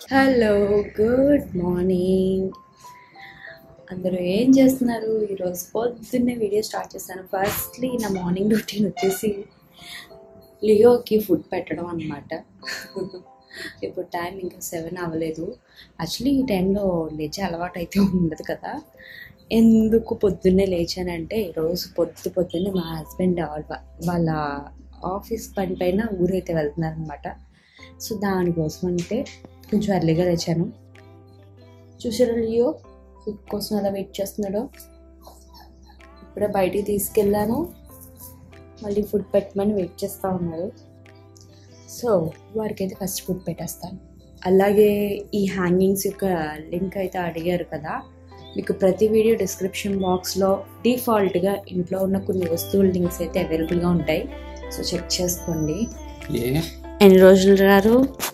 Hello, good morning. అందరూ ఏం చేస్తున్నారు? ఈరోజు పొద్దున్నే వీడియో స్టార్ట్ చేశాను. ఫస్ట్లీ నా మార్నింగ్ రొటీన్ వచ్చేసి లియోకి ఫుడ్ పెట్టడం అనమాట. ఇప్పుడు టైం ఇంకా 7 అవ్వలేదు. యాక్చువల్లీ ఈ టైంలో లేచే అలవాటు అయితే ఉండదు కదా. ఎందుకు పొద్దున్నే లేచానంటే ఈరోజు పొద్దున్నే మా హస్బెండ్ వాళ్ళ ఆఫీస్ పని పైన ఊరైతే వెళ్తున్నారనమాట. సో దానికోసం అంటే కొంచెం ఎర్లీగా లేచాను. చూసారా లియో ఫుడ్ కోసం ఎలా వెయిట్ చేస్తున్నాడో. ఇప్పుడే బయటికి తీసుకెళ్ళాను, మళ్ళీ ఫుడ్ పెట్టమని వెయిట్ చేస్తూ ఉన్నాడు. సో వారికైతే ఫస్ట్ ఫుడ్ పెట్టేస్తాను. అలాగే ఈ హ్యాంగింగ్స్ యొక్క లింక్ అయితే అడిగారు కదా, మీకు ప్రతి వీడియో డిస్క్రిప్షన్ బాక్స్లో డిఫాల్ట్గా ఇంట్లో ఉన్న కొన్ని వస్తువుల లింక్స్ అయితే అవైలబుల్గా ఉంటాయి. సో చెక్ చేసుకోండి. ఎన్ని రోజులు రారు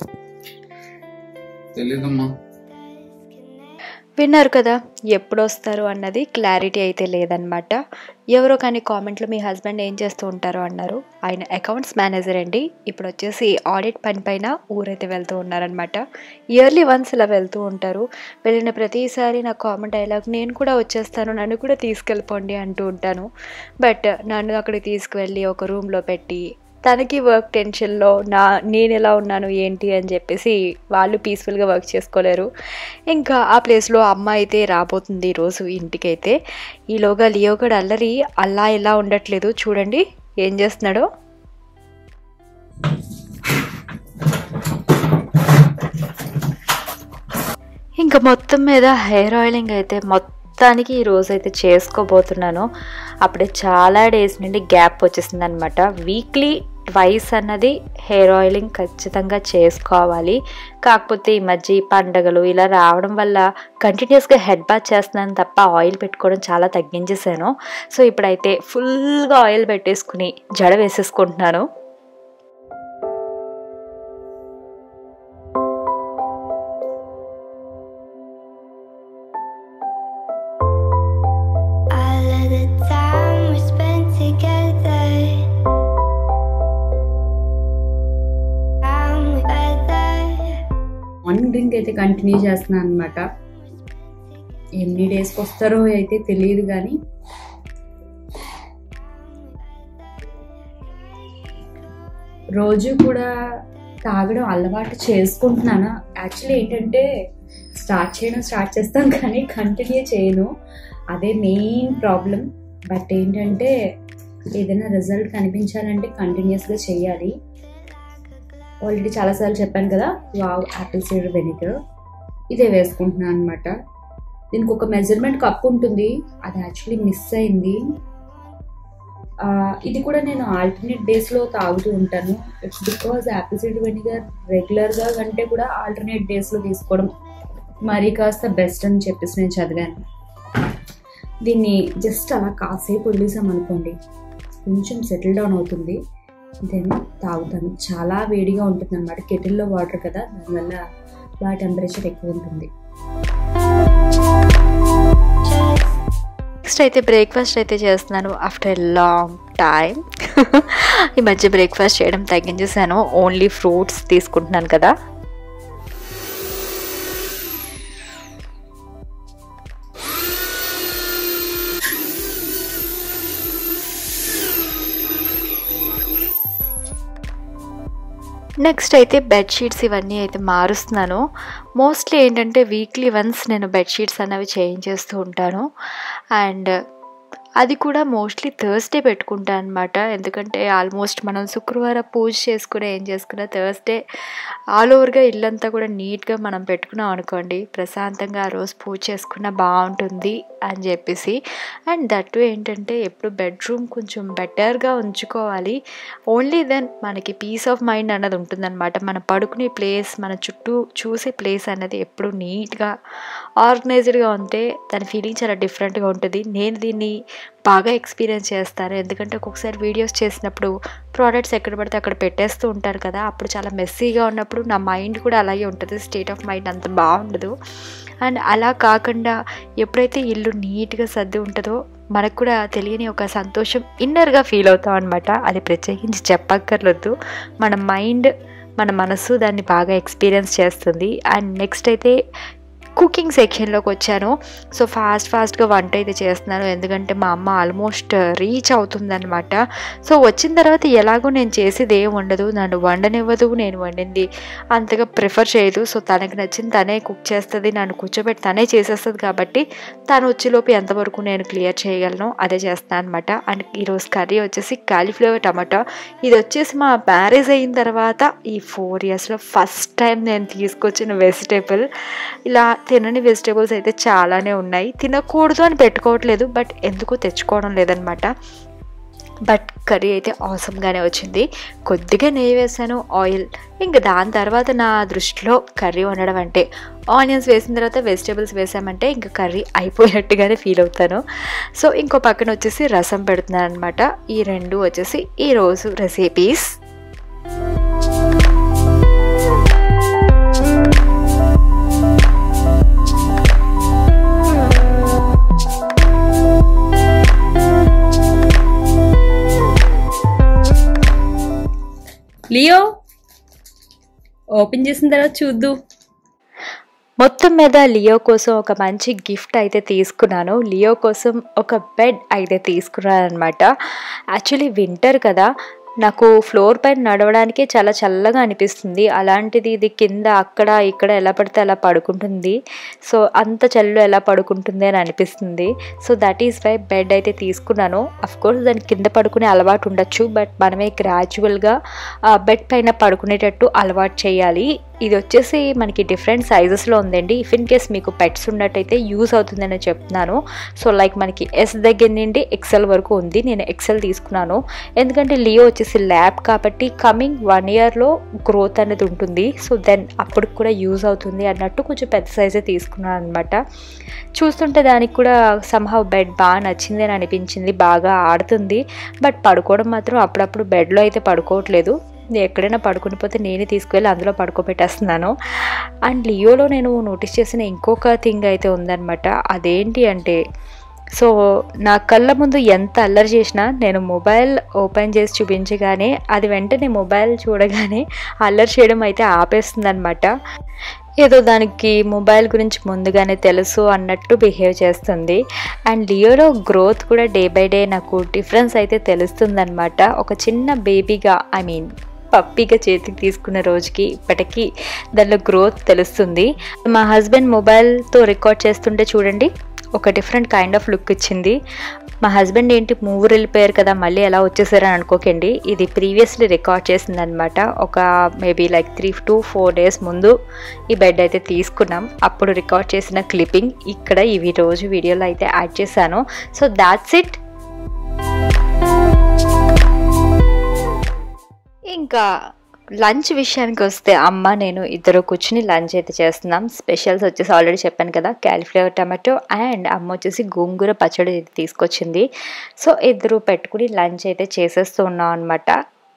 తెలీదమ్మా. విన్నారు కదా, ఎప్పుడు వస్తారు అన్నది క్లారిటీ అయితే లేదనమాట. ఎవరో కానీ కామెంట్లో మీ హస్బెండ్ ఏం చేస్తూ ఉంటారో అన్నారు. ఆయన అకౌంట్స్ మేనేజర్ అండి. ఇప్పుడు వచ్చేసి ఆడిట్ పని పైన ఊరైతే వెళ్తూ ఉన్నారనమాట. ఇయర్లీ వన్స్ ఇలా వెళ్తూ ఉంటారు. వెళ్ళిన ప్రతిసారి నా కామెంట్ డైలాగ్, నేను కూడా వచ్చేస్తాను, నన్ను కూడా తీసుకెళ్ళిపోండి అంటూ ఉంటాను. బట్ నన్ను అక్కడికి తీసుకువెళ్ళి ఒక రూమ్లో పెట్టి తనకి వర్క్ టెన్షన్లో నేను ఎలా ఉన్నాను ఏంటి అని చెప్పేసి వాళ్ళు పీస్ఫుల్గా వర్క్ చేసుకోలేరు. ఇంకా ఆ ప్లేస్లో అమ్మ అయితే రాబోతుంది ఈరోజు ఇంటికైతే. ఈలోగా లియో కూడా అల్లరి అలా ఇలా ఉండట్లేదు. చూడండి ఏం చేస్తున్నాడో. ఇంకా మొత్తం మీద హెయిర్ ఆయిలింగ్ అయితే మొత్తానికి ఈరోజు అయితే చేసుకోబోతున్నాను. అప్పుడే చాలా డేస్ నుండి గ్యాప్ వచ్చేసింది అనమాట. వీక్లీ ట్వైస్ అన్నది హెయిర్ ఆయిలింగ్ ఖచ్చితంగా చేసుకోవాలి. కాకపోతే ఈ మధ్య పండగలు ఇలా రావడం వల్ల కంటిన్యూస్గా హెడ్ బాత్ చేస్తున్నాను తప్ప ఆయిల్ పెట్టుకోవడం చాలా తగ్గించేసాను. సో ఇప్పుడైతే ఫుల్గా ఆయిల్ పెట్టేసుకుని జడ వేసేసుకుంటున్నాను. మార్నింగ్ డ్రింక్ అయితే కంటిన్యూ చేస్తున్నాను అనమాట. ఎన్ని డేస్కి వస్తారో అయితే తెలియదు, కానీ రోజు కూడా తాగడం అలవాటు చేసుకుంటున్నాను. యాక్చువల్లీ ఏంటంటే స్టార్ట్ చేస్తాను కానీ కంటిన్యూ చేయను. అదే మెయిన్ ప్రాబ్లం. బట్ ఏంటంటే ఏదైనా రిజల్ట్ కనిపించాలంటే కంటిన్యూస్గా చేయాలి. ఆల్రెడీ చాలాసార్లు చెప్పాను కదా, వావ్ యాపిల్ సైడర్ వెనిగర్ ఇదే వేసుకుంటున్నాను అనమాట. దీనికి ఒక మెజర్మెంట్ కప్ ఉంటుంది, అది యాక్చువల్లీ మిస్ అయింది. ఇది కూడా నేను ఆల్టర్నేట్ డేస్లో తాగుతూ ఉంటాను. It's because apple cider vinegar రెగ్యులర్గా కంటే కూడా ఆల్టర్నేట్ డేస్లో తీసుకోవడం మరీ కాస్త బెస్ట్ అని చెప్పేసి నేను చదివాను. దీన్ని జస్ట్ అలా కాసేపు వదిలేసామనుకోండి, కొంచెం సెటిల్ డౌన్ అవుతుంది. దెన్ తాగుతాను. చాలా వేడిగా ఉంటుంది అన్నమాట. కెటిల్లో వాటర్ కదా, దానివల్ల బాగా టెంపరేచర్ ఎక్కువ ఉంటుంది. నెక్స్ట్ అయితే బ్రేక్ఫాస్ట్ అయితే చేస్తున్నాను ఆఫ్టర్ ఎ లాంగ్ టైం. ఈ మధ్య బ్రేక్ఫాస్ట్ చేయడం తగ్గించేసాను, ఓన్లీ ఫ్రూట్స్ తీసుకుంటున్నాను కదా. నెక్స్ట్ అయితే బెడ్షీట్స్ ఇవన్నీ అయితే మారుస్తున్నాను. మోస్ట్లీ ఏంటంటే వీక్లీ వన్స్ నేను బెడ్షీట్స్ అనేవి చేంజ్ చేస్తూ ఉంటాను. అండ్ అది కూడా మోస్ట్లీ థర్స్డే పెట్టుకుంటాను అనమాట. ఎందుకంటే ఆల్మోస్ట్ మనం శుక్రవారం పూజ చేసుకునే ఏం చేసుకున్నా థర్స్డే ఆల్ ఓవర్గా ఇల్లంతా కూడా నీట్గా మనం పెట్టుకున్నాం అనుకోండి, ప్రశాంతంగా ఆ రోజు పూజ చేసుకున్నా బాగుంటుంది అని చెప్పేసి. అండ్ దట్టు ఏంటంటే ఎప్పుడు బెడ్రూమ్ కొంచెం బెటర్గా ఉంచుకోవాలి. ఓన్లీ దెన్ మనకి పీస్ ఆఫ్ మైండ్ అన్నది ఉంటుందన్నమాట. మనం పడుకునే ప్లేస్, మన చుట్టూ చూసే ప్లేస్ అనేది ఎప్పుడు నీట్గా ఆర్గనైజ్డ్గా ఉంటే దాని ఫీలింగ్ చాలా డిఫరెంట్గా ఉంటుంది. నేను దీన్ని బాగా ఎక్స్పీరియన్స్ చేస్తాను. ఎందుకంటే ఒక్కొక్కసారి వీడియోస్ చేసినప్పుడు ప్రోడక్ట్స్ ఎక్కడ పడితే అక్కడ పెట్టేస్తూ ఉంటారు కదా, అప్పుడు చాలా మెస్సీగా ఉన్నప్పుడు నా మైండ్ కూడా అలాగే ఉంటుంది. స్టేట్ ఆఫ్ మైండ్ అంత బాగుండదు. అండ్ అలా కాకుండా ఎప్పుడైతే ఇల్లు నీట్గా సర్ది ఉంటుందో మనకు కూడా తెలియని ఒక సంతోషం ఇన్నర్గా ఫీల్ అవుతాం అనమాట. అది ప్రత్యేకించి చెప్పక్కర్లేదు. మన మైండ్ మన మనసు దాన్ని బాగా ఎక్స్పీరియన్స్ చేస్తుంది. అండ్ నెక్స్ట్ అయితే కుకింగ్ సెక్షన్లోకి వచ్చాను. సో ఫాస్ట్గా వంట అయితే చేస్తున్నాను, ఎందుకంటే మా అమ్మ ఆల్మోస్ట్ రీచ్ అవుతుందన్నమాట. సో వచ్చిన తర్వాత ఎలాగో నేను చేసేది ఏం ఉండదు, నన్ను వండనివ్వదు, నేను వండింది అంతగా ప్రిఫర్ చేయదు. సో తనకు నచ్చింది తనే కుక్ చేస్తుంది, నన్ను కూర్చోబెట్టి తనే చేసేస్తుంది. కాబట్టి తను వచ్చేలోపు ఎంతవరకు నేను క్లియర్ చేయగలను అదే చేస్తాను అనమాట. అండ్ ఈరోజు కర్రీ వచ్చేసి కాలీఫ్లవర్ టమాటా. ఇది వచ్చేసి మా మ్యారేజ్ అయిన తర్వాత ఈ 4 yearsలో ఫస్ట్ టైం నేను తీసుకొచ్చిన వెజిటేబుల్. ఇలా తినని వెజిటేబుల్స్ అయితే చాలానే ఉన్నాయి, తినకూడదు అని పెట్టుకోవట్లేదు, బట్ ఎందుకో తెచ్చుకోవడం లేదనమాట. బట్ కర్రీ అయితే ఆసమ్గానే వచ్చింది. కొద్దిగా నెయ్యి వేసాను, ఆయిల్. ఇంకా దాని తర్వాత నా దృష్టిలో కర్రీ వండడం అంటే ఆనియన్స్ వేసిన తర్వాత వెజిటేబుల్స్ వేసామంటే ఇంకా కర్రీ అయిపోయినట్టుగానే ఫీల్ అవుతాను. సో ఇంకో పక్కన వచ్చేసి రసం పెడుతున్నాను అనమాట. ఈ రెండు వచ్చేసి ఈరోజు రెసిపీస్. లియో ఓపెన్ చేసిన తర్వాత చూద్దు. మొత్తం మీద లియో కోసం ఒక మంచి గిఫ్ట్ అయితే తీసుకున్నాను. లియో కోసం ఒక బెడ్ అయితే తీసుకున్నాను అనమాట. యాక్చువల్లీ వింటర్ కదా, నాకు ఫ్లోర్ పైన నడవడానికే చాలా చల్లగా అనిపిస్తుంది. అలాంటిది ఇది కింద అక్కడ ఇక్కడ ఎలా పడితే అలా పడుకుంటుంది. సో అంత చల్లు ఎలా పడుకుంటుంది అని అనిపిస్తుంది. So that is why bed అయితే తీసుకున్నాను. అఫ్కోర్స్ దాని కింద పడుకునే అలవాటు ఉండొచ్చు, బట్ మనమే గ్రాడ్యువల్గా బెడ్ పైన పడుకునేటట్టు అలవాటు చేయాలి. ఇది వచ్చేసి మనకి డిఫరెంట్ సైజెస్లో ఉందండి. ఇఫ్ ఇన్ కేస్ మీకు పెట్స్ ఉన్నట్టయితే యూజ్ అవుతుందని చెప్తున్నాను. సో లైక్ మనకి ఎస్ దగ్గర నుండి ఎక్సెల్ వరకు ఉంది. నేను ఎక్సెల్ తీసుకున్నాను, ఎందుకంటే లియో వచ్చేసి ల్యాబ్ కాబట్టి కమింగ్ 1 yearలో గ్రోత్ అనేది ఉంటుంది. సో దెన్ అప్పుడు కూడా యూజ్ అవుతుంది అన్నట్టు కొంచెం పెద్ద సైజే తీసుకున్నాను అనమాట. చూస్తుంటే దానికి కూడా సమ్హౌ బెడ్ బాగా నచ్చింది అని అనిపించింది. బాగా ఆడుతుంది, బట్ పడుకోవడం మాత్రం అప్పుడప్పుడు బెడ్లో అయితే పడుకోవట్లేదు. ఎక్కడైనా పడుకుని పోతే నేనే తీసుకువెళ్ళి అందులో పడుకోబెట్టేస్తున్నాను. అండ్ లియోలో నేను నోటీస్ చేసిన ఇంకొక థింగ్ అయితే ఉందన్నమాట. అదేంటి అంటే, సో నా కళ్ళ ముందు ఎంత అల్లరి చేసినా నేను మొబైల్ ఓపెన్ చేసి చూపించగానే అది వెంటనే మొబైల్ చూడగానే అల్లరి చేయడం అయితే ఆపేస్తుంది అనమాట. ఏదో దానికి మొబైల్ గురించి ముందుగానే తెలుసు అన్నట్టు బిహేవ్ చేస్తుంది. అండ్ లియోలో గ్రోత్ కూడా డే బై డే నాకు డిఫరెన్స్ అయితే తెలుస్తుంది అనమాట. ఒక చిన్న బేబీగా పప్పీగా చేతికి తీసుకున్న రోజుకి ఇప్పటికీ దానిలో గ్రోత్ తెలుస్తుంది. మా హస్బెండ్ మొబైల్తో రికార్డ్ చేస్తుంటే చూడండి, ఒక డిఫరెంట్ కైండ్ ఆఫ్ లుక్ ఇచ్చింది. మా హస్బెండ్ ఏంటి మూవీ వెళ్ళిపోయారు కదా మళ్ళీ ఎలా వచ్చేసారని అనుకోకండి. ఇది ప్రీవియస్లీ రికార్డ్ చేసింది అనమాట. ఒక మేబీ లైక్ 3 to 4 days ముందు ఈ బెడ్ అయితే తీసుకున్నాం. అప్పుడు రికార్డ్ చేసిన క్లిప్పింగ్ ఇక్కడ ఇవి రోజు వీడియోలో అయితే యాడ్ చేశాను. So that's it. ఇంకా లంచ్ విషయానికి వస్తే అమ్మ నేను ఇద్దరు కూర్చుని లంచ్ అయితే చేస్తున్నాం. స్పెషల్స్ వచ్చేసి ఆల్రెడీ చెప్పాను కదా, కాలీఫ్లవర్ టమాటో, అండ్ అమ్మ వచ్చేసి గోంగూర పచ్చడి అయితే తీసుకొచ్చింది. సో ఇద్దరు పెట్టుకుని లంచ్ అయితే చేసేస్తూ ఉన్నాం అనమాట.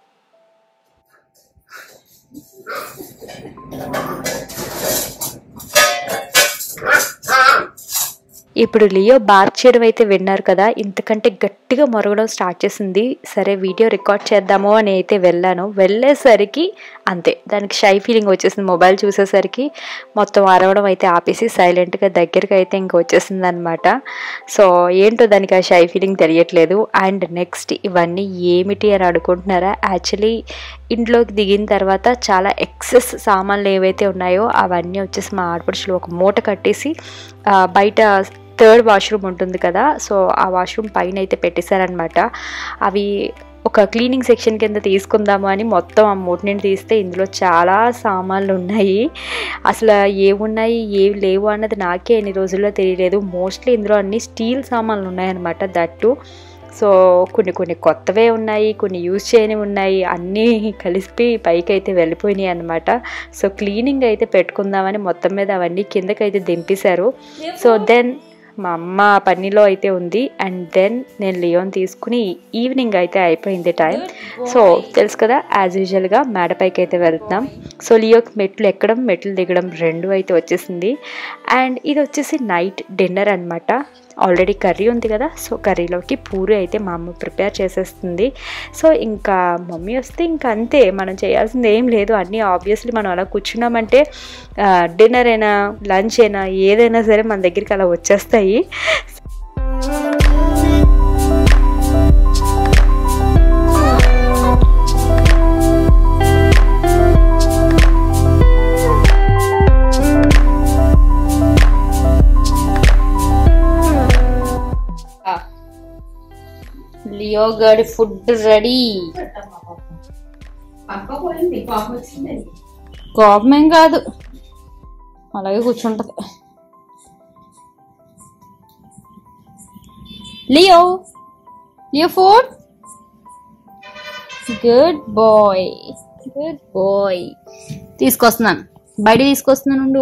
ఇప్పుడు లియో బార్క్ చేయడం అయితే విన్నారు కదా, ఇంతకంటే గట్టిగా మొరగడం స్టార్ట్ చేసింది. సరే వీడియో రికార్డ్ చేద్దాము అని అయితే వెళ్ళేసరికి అంతే దానికి షై ఫీలింగ్ వచ్చేసింది. మొబైల్ చూసేసరికి మొత్తం అరవడం అయితే ఆపేసి సైలెంట్గా దగ్గరికి అయితే ఇంక వచ్చేసింది అనమాట. సో ఏంటో దానికి ఆ షై ఫీలింగ్ తెలియట్లేదు. అండ్ నెక్స్ట్ ఇవన్నీ ఏమిటి అని అనుకుంటున్నారా, యాక్చువల్లీ ఇంట్లోకి దిగిన తర్వాత చాలా ఎక్సెస్ సామాన్లు ఏవైతే ఉన్నాయో అవన్నీ వచ్చేసి మా ఆడపడుచులు ఒక మూట కట్టేసి బయట 3rd వాష్రూమ్ ఉంటుంది కదా, సో ఆ వాష్రూమ్ పైన అయితే పెట్టేశారనమాట. అవి ఒక క్లీనింగ్ సెక్షన్ కింద తీసుకుందాము అని మొత్తం ఆ మూట నుండి తీస్తే ఇందులో చాలా సామాన్లు ఉన్నాయి. అసలు ఏమున్నాయి ఏవి లేవు అన్నది నాకే ఎన్ని రోజుల్లో తెలియలేదు. మోస్ట్లీ ఇందులో అన్ని స్టీల్ సామాన్లు ఉన్నాయన్నమాట. దట్టు సో కొన్ని కొత్తవే ఉన్నాయి, కొన్ని యూజ్ చేయనివి ఉన్నాయి, అన్నీ కలిసి పైకి అయితే వెళ్ళిపోయినాయి అనమాట. సో క్లీనింగ్ అయితే పెట్టుకుందామని మొత్తం మీద అవన్నీ కిందకైతే దింపేశారు. సో దెన్ మా అమ్మ పనిలో అయితే ఉంది. అండ్ దెన్ నేను లియోని తీసుకుని ఈవినింగ్ అయితే అయిపోయింది టైం. సో తెలుసు కదా, యాజ్ యూజువల్గా మేడపైకి అయితే వెళ్తున్నాం. సో లియోకి మెట్లు ఎక్కడం మెట్లు దిగడం 2 అయితే వచ్చేసింది. అండ్ ఇది వచ్చేసి నైట్ డిన్నర్ అనమాట. ఆల్రెడీ కర్రీ ఉంది కదా, సో కర్రీలోకి పూరి అయితే మా అమ్మ ప్రిపేర్ చేసేస్తుంది. సో ఇంకా మమ్మీ వస్తే ఇంకా అంతే, మనం చేయాల్సింది ఏం లేదు. అన్నీ ఆబ్వియస్లీ మనం అలా కూర్చున్నామంటే డిన్నర్ అయినా లంచ్ అయినా ఏదైనా సరే మన దగ్గరికి అలా వచ్చేస్తాయి. లియో గడి ఫుడ్ రెడీ. కోపమేం కాదు, అలాగే కూర్చుంటది. Leo Leo food. Good boy, good boy. తీసుకొస్తున్నాను, బయట తీసుకొస్తున్నాను ఉండు.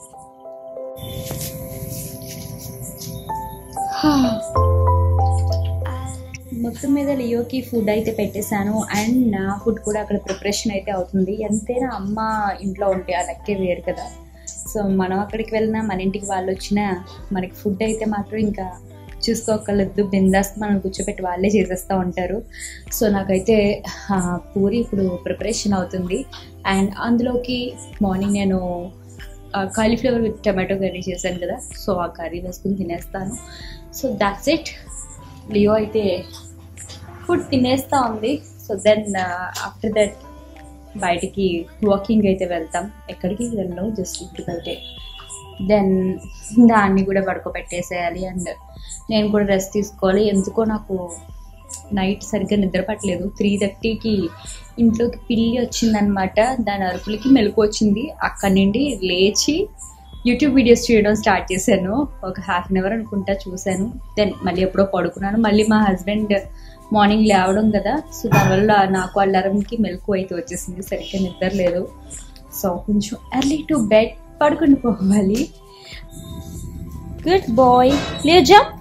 మొత్తం మీద లియోకి ఫుడ్ అయితే పెట్టేశాను అండ్ నా ఫుడ్ కూడా అక్కడ ప్రిపరేషన్ అయితే అవుతుంది. ఎంతైనా అమ్మ ఇంట్లో ఉంటే ఆ లెక్కే వేరు కదా. సో మనం అక్కడికి వెళ్ళినా మన ఇంటికి వాళ్ళు వచ్చినా మనకి ఫుడ్ అయితే మాత్రం ఇంకా చూసుకోగలదు. బిందాస్ మనం కూర్చోపెట్టి వాళ్ళే చేసేస్తూ ఉంటారు. సో నాకైతే పూరి ఇప్పుడు ప్రిపరేషన్ అవుతుంది అండ్ అందులోకి మార్నింగ్ నేను కాలీఫ్లవర్ విత్ టమాటో కర్రీ చేశాను కదా, సో ఆ కర్రీ వేసుకుని తినేస్తాను. So that's it. లియో అయితే ఫుడ్ తినేస్తూ ఉంది. సో దెన్ ఆఫ్టర్ దట్ బయటికి వాకింగ్ అయితే వెళ్తాం. ఎక్కడికి వెళ్ళను, జస్ట్ ఇంటికి వెళ్తే. దెన్ దాన్ని కూడా పడుకోబెట్టేసేయాలి అండ్ నేను కూడా రెస్ట్ తీసుకోవాలి. ఎందుకో నాకు నైట్ సరిగ్గా నిద్ర పట్టలేదు. 3:30కి ఇంట్లోకి పిల్లి వచ్చిందనమాట. దాని అరుపులకి మెలకు వచ్చింది. అక్కడి నుండి లేచి యూట్యూబ్ వీడియోస్ చేయడం స్టార్ట్ చేశాను. ఒక ½ an hour అనుకుంటా చూశాను. దెన్ మళ్ళీ ఎప్పుడో పడుకున్నాను. మళ్ళీ మా హస్బెండ్ మార్నింగ్ లేవడం కదా, సో దానివల్ల నాకు అల్లారంకి మెలకు అయితే వచ్చేసింది. సరిగ్గా నిద్ర లేదు. సో కొంచెం ఎర్లీ టు బెడ్, పడుకుని పోవాలి. Good boy. Leo jump.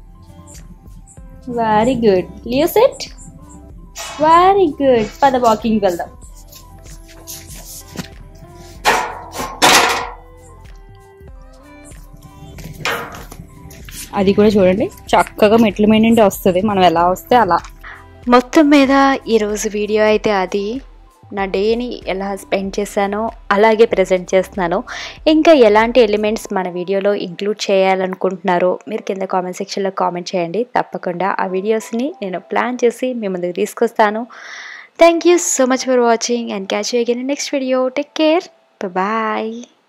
Very good. Leo set. Very good. పద వాకింగ్ వెళ్దాం. అది కూడా చూడండి, చక్కగా మెట్ల మీద నుండి వస్తుంది, మనం ఎలా వస్తే అలా. మొత్తం మీద ఈరోజు వీడియో అయితే అది. నా డేని ఎలా స్పెండ్ చేశానో అలాగే ప్రజెంట్ చేస్తున్నాను. ఇంకా ఎలాంటి ఎలిమెంట్స్ మన వీడియోలో ఇంక్లూడ్ చేయాలనుకుంటున్నారో మీరు కింద కామెంట్ సెక్షన్లో కామెంట్ చేయండి. తప్పకుండా ఆ వీడియోస్ని నేను ప్లాన్ చేసి మీ ముందుకు తీసుకొస్తాను. Thank you so much for watching and catch you again in next video. Take care. Bye.